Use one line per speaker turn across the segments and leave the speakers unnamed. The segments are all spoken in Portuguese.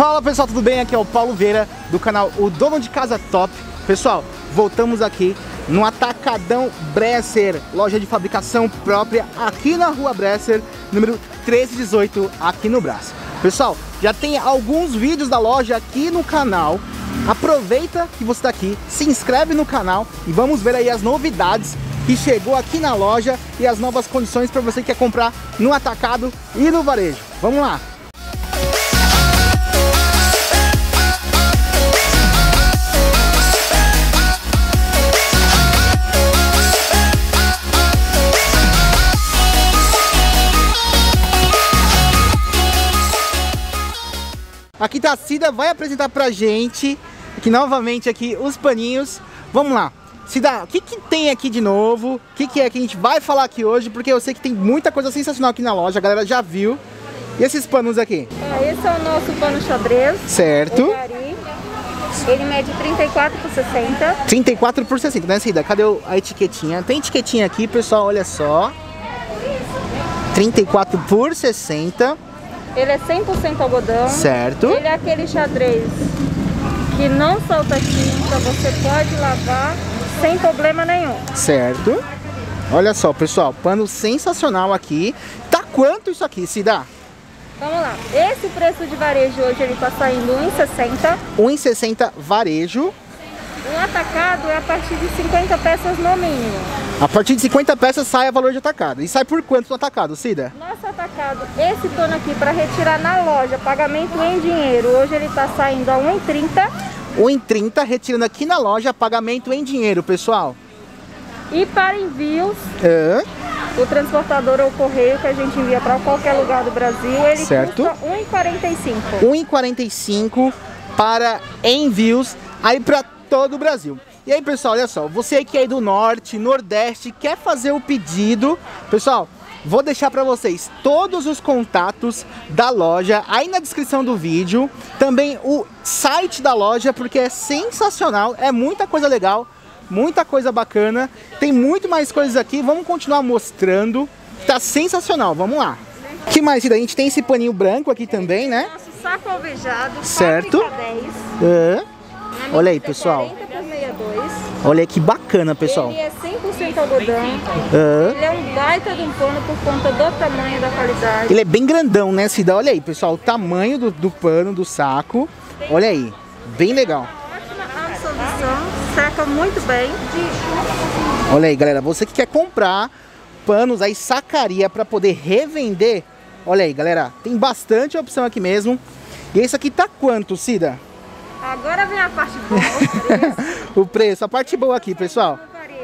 Fala pessoal, tudo bem? Aqui é o Paulo Vieira do canal O Dono de Casa Top. Pessoal, voltamos aqui no Atacadão Bresser, loja de fabricação própria aqui na Rua Bresser, número 1318, aqui no Brás. Pessoal, já tem alguns vídeos da loja aqui no canal. Aproveita que você está aqui, se inscreve no canal e vamos ver aí as novidades que chegou aqui na loja e as novas condições para você que quer comprar no atacado e no varejo. Vamos lá! Aqui tá a Cida, vai apresentar pra gente aqui novamente aqui os paninhos. Vamos lá. Cida, o que tem aqui de novo? O que é que a gente vai falar aqui hoje? Porque eu sei que tem muita coisa sensacional aqui na loja, a galera já viu. E esses panos aqui?
Esse é o nosso pano xadrez.
Certo.
Ele mede 34 por 60.
34 por 60, né, Cida? Cadê a etiquetinha? Tem etiquetinha aqui, pessoal, olha só. 34 por 60.
Ele é 100% algodão.
Certo.
Ele é aquele xadrez que não solta tinta, você pode lavar sem problema nenhum.
Certo. Olha só, pessoal, pano sensacional aqui. Tá quanto isso aqui, Cida?
Vamos lá. Esse preço de varejo hoje ele tá saindo R$1,60.
R$1,60 varejo.
Um atacado é a partir de 50 peças no mínimo.
A partir de 50 peças sai a valor de atacado. E sai por quanto no atacado, Cida?
Nosso atacado, esse pano aqui para retirar na loja, pagamento em dinheiro, hoje ele tá saindo a R$1,30.
R$1,30, retirando aqui na loja, pagamento em dinheiro, pessoal.
E para envios, o transportador ou correio que a gente envia para qualquer lugar do Brasil, ele
certo.
custa R$1,45.
R$1,45 para envios aí para todo o Brasil. E aí, pessoal, olha só, você que é aí do norte, nordeste, quer fazer o pedido, pessoal, vou deixar para vocês todos os contatos da loja aí na descrição do vídeo, também o site da loja, porque é sensacional, é muita coisa legal, muita coisa bacana, tem muito mais coisas aqui, vamos continuar mostrando, tá sensacional, vamos lá. O que mais, Cida? A gente tem esse paninho branco aqui também, né?
Nosso saco alvejado,
certo.
10.
Olha aí, pessoal.
40 por 62.
Olha aí que bacana, pessoal.
Ele é 100% algodão. Ele é um baita de um pano por conta do tamanho da qualidade.
Ele é bem grandão, né, Cida? Olha aí, pessoal, o tamanho do pano, do saco. Olha aí, bem legal.
Ótima absorção, seca muito bem.
Olha aí, galera, você que quer comprar panos aí, sacaria para poder revender. Olha aí, galera, tem bastante opção aqui mesmo. E esse aqui tá quanto, Cida?
Agora vem a parte boa, o preço.
O preço, a parte boa aqui, pessoal.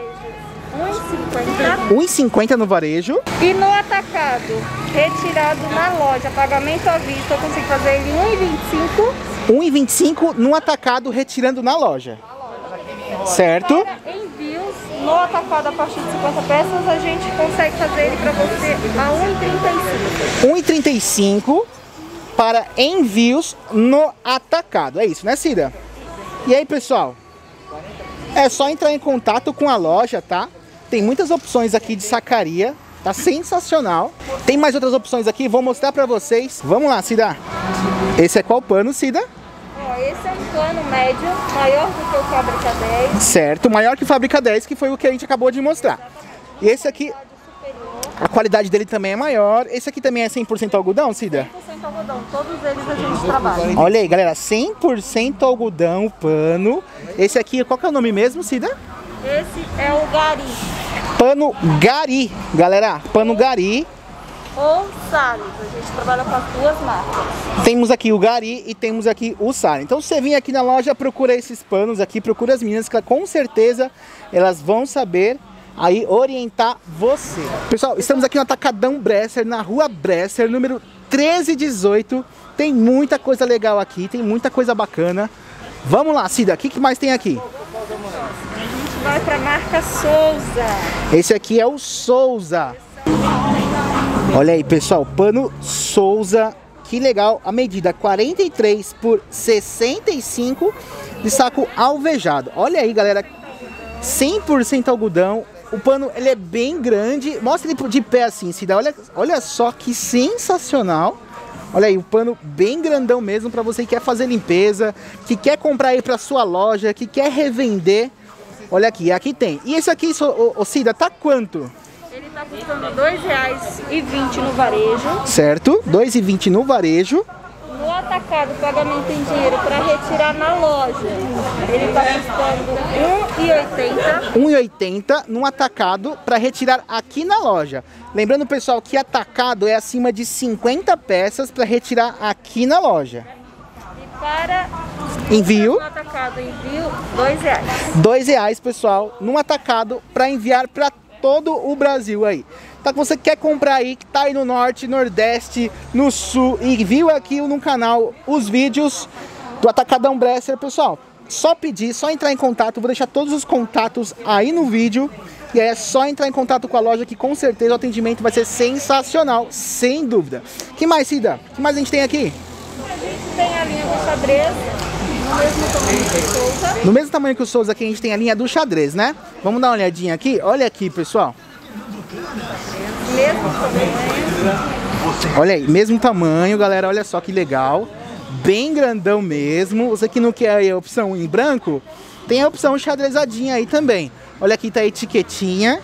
R$1,50.
R$1,50 no varejo.
E no atacado, retirado na loja, pagamento à vista, eu consigo fazer ele
R$1,25 no atacado, retirando na loja. Certo?
Para envios, no atacado a partir de 50 peças, a gente consegue fazer ele para você a R$1,35.
R$1,35 para envios no atacado. É isso, né, Cida? E aí, pessoal? É só entrar em contato com a loja, tá? Tem muitas opções aqui de sacaria. Tá sensacional. Tem mais outras opções aqui, vou mostrar pra vocês. Vamos lá, Cida. Esse é qual pano, Cida?
Esse é um pano médio, maior do que o Fábrica 10.
Certo, maior que o Fábrica 10, que foi o que a gente acabou de mostrar. E esse aqui, a qualidade dele também é maior. Esse aqui também é 100% algodão, Cida?
100% algodão, todos eles a gente trabalha.
Olha aí, galera, 100% algodão o pano. Esse aqui, qual que é o nome mesmo, Cida?
Esse é o Gari.
Pano Gari, galera, pano Gari.
Ou Salles, a gente trabalha com as duas marcas.
Temos aqui o Gari e temos aqui o Salles. Então se você vir aqui na loja, procura esses panos aqui, procura as meninas que com certeza elas vão saber aí orientar você. Pessoal, estamos aqui no Atacadão Bresser, na Rua Bresser, número 1318. Tem muita coisa legal aqui, tem muita coisa bacana. Vamos lá, Cida, o que mais tem aqui?
A gente vai para a marca Souza.
Esse aqui é o Souza. Olha aí, pessoal, pano Souza. Que legal, a medida 43 por 65 de saco alvejado. Olha aí, galera, 100% algodão. O pano, ele é bem grande. Mostra ele de pé assim, Cida. Olha só que sensacional. Olha aí, o pano bem grandão mesmo para você que quer fazer limpeza, que quer comprar aí para sua loja, que quer revender. Olha aqui, aqui tem. E esse aqui, ô Cida, tá quanto?
Ele tá custando R$2,20 no varejo.
Certo, R$2,20 no varejo.
No atacado, pagamento em dinheiro para retirar na loja, ele tá custando
R$1,80 no atacado para retirar aqui na loja. Lembrando, pessoal, que atacado é acima de 50 peças para retirar aqui na loja.
E para
envio,
no atacado, envio R$2.
R$2, pessoal, no atacado para enviar para todo o Brasil aí. Então, você quer comprar aí, que tá aí no norte, nordeste, no sul e viu aqui no canal os vídeos do Atacadão Bresser, pessoal, só pedir, só entrar em contato. Vou deixar todos os contatos aí no vídeo. E aí é só entrar em contato com a loja que com certeza o atendimento vai ser sensacional, sem dúvida. Que mais, Cida? Que mais a gente tem aqui?
A gente tem a linha do xadrez, no mesmo tamanho que o Souza.
No mesmo tamanho que o Souza aqui a gente tem a linha do xadrez, né? Vamos dar uma olhadinha aqui? Olha aqui, pessoal.
Mesmo tamanho.
Olha aí, mesmo tamanho, galera, olha só que legal. Bem grandão mesmo. Você que não quer a opção em branco, tem a opção xadrezadinha aí também. Olha aqui, tá a etiquetinha.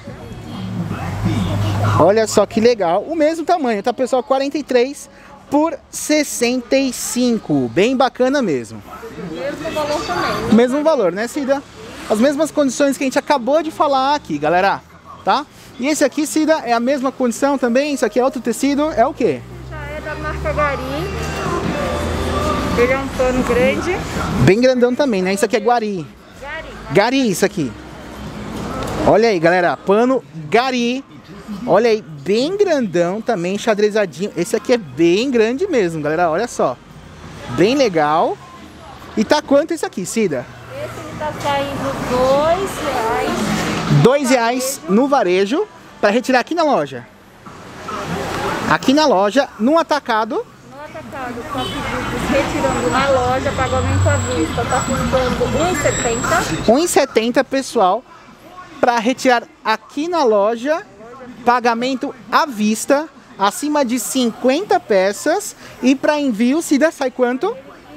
Olha só que legal. O mesmo tamanho, tá, pessoal? 43 por 65. Bem bacana mesmo.
Mesmo valor também.
Mesmo valor, né, Cida? As mesmas condições que a gente acabou de falar aqui, galera. Tá? E esse aqui, Cida, é a mesma condição também. Isso aqui é outro tecido. É o quê?
Já é da marca Gari. Ele é um pano grande.
Bem grandão também, né? Isso aqui é Guari. Gari, isso aqui. Olha aí, galera, pano Gari. Olha aí, bem grandão também, xadrezadinho. Esse aqui é bem grande mesmo, galera, olha só. Bem legal. E tá quanto esse aqui, Cida?
Esse ele tá saindo
R$2 no varejo para retirar aqui na loja. Aqui na loja, no atacado.
No atacado, com produtos retirando na loja, pagamento à vista, tá custando R$1,70.
R$1,70, pessoal. Para retirar aqui na loja, pagamento à vista, acima de 50 peças. E para envio, Cida, sai quanto?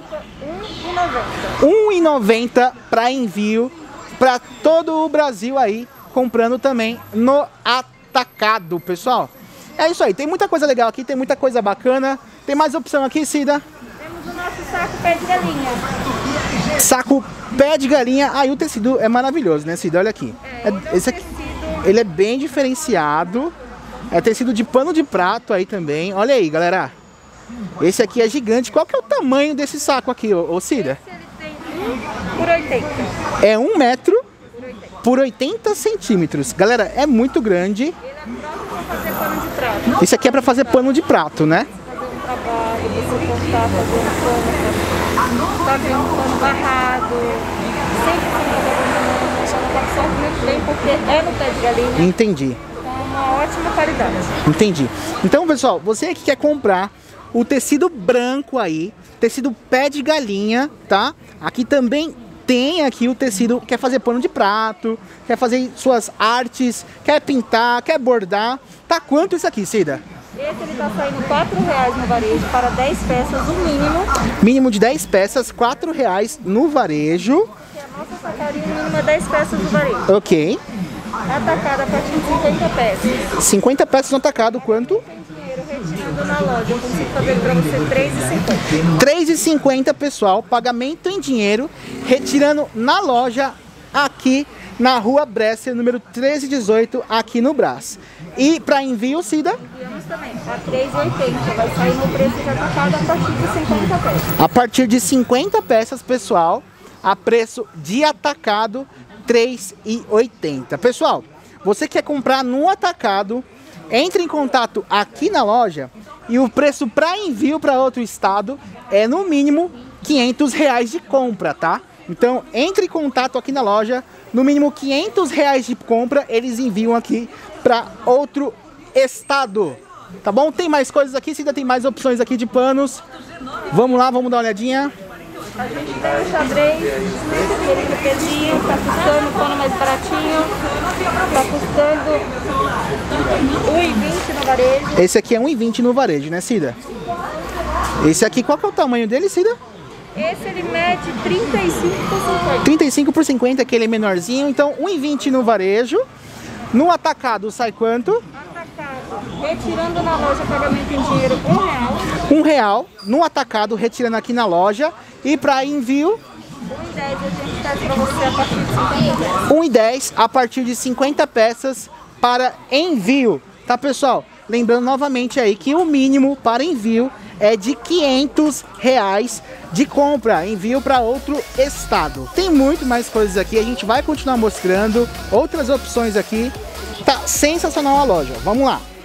R$1,90 para envio para todo o Brasil aí, comprando também no atacado, pessoal. É isso aí, tem muita coisa legal aqui, tem muita coisa bacana. Tem mais opção aqui, Cida?
Temos o nosso saco pé de galinha.
Saco pé de galinha. Aí o tecido é maravilhoso, né, Cida? Olha aqui. Esse aqui, ele é bem diferenciado. É tecido de pano de prato aí também. Olha aí, galera. Esse aqui é gigante. Qual que é o tamanho desse saco aqui, ô Cida?
Esse ele tem 1 por 80.
É 1 metro por 80 centímetros. Galera, é muito grande.
Ele é próprio para fazer pano de prato.
Esse aqui é para fazer pano de prato, né?
Fazer um trabalho, você cortar, fazer um pano, fazer um pano barrado. Sempre funciona muito bem porque é no pé de galinha.
Entendi.
Com uma ótima qualidade.
Entendi. Então, pessoal, você que quer comprar o tecido branco aí, tecido pé de galinha, tá? Aqui também tem aqui o tecido, quer fazer pano de prato, quer fazer suas artes, quer pintar, quer bordar. Tá quanto isso aqui, Cida?
Esse ele tá saindo R$4 no varejo para 10 peças, o mínimo.
Mínimo de 10 peças, R$4 no varejo.
Que a nossa sacaria mínima é 10 peças no varejo.
Ok.
Atacada a partir de 50 peças.
50 peças no atacado, quanto?
Retirando na loja, eu consigo fazer para você R$3,50.
R$3,50, pessoal, pagamento em dinheiro, retirando na loja aqui na Rua Bresser, número 1318, aqui no Brás. E para envio, Cida?
Enviamos também a R$3,80, vai sair no preço de atacado a partir de 50 peças.
A partir de 50 peças, pessoal, a preço de atacado, R$3,80. Pessoal, você quer comprar no atacado, entre em contato aqui na loja e o preço para envio para outro estado é no mínimo R$500 de compra, tá? Então entre em contato aqui na loja, no mínimo R$500 de compra eles enviam aqui para outro estado, tá bom? Tem mais coisas aqui, Cida, tem mais opções aqui de panos. Vamos lá, vamos dar uma olhadinha.
A gente tem o xadrez, aquele trapézinho, tá custando, o pano mais baratinho, tá custando R$1,20 no varejo.
Esse aqui é R$1,20 no varejo, né, Cida? Esse aqui, qual que é o tamanho dele, Cida?
Esse ele mede 35 por 50.
35 por 50, aquele é menorzinho. Então, 1,20 no varejo. No atacado sai quanto?
Atacado, retirando na loja pagamento em dinheiro,
R$1.
R$1.
R$1 no atacado, retirando aqui na loja. E para envio,
R$1,10 a gente faz para você a partir de 50 peças.
R$1,10 a partir de 50 peças para envio. Tá, pessoal? Lembrando novamente aí que o mínimo para envio é de R$500 de compra, envio para outro estado. Tem muito mais coisas aqui, a gente vai continuar mostrando outras opções aqui. Tá sensacional a loja, vamos lá.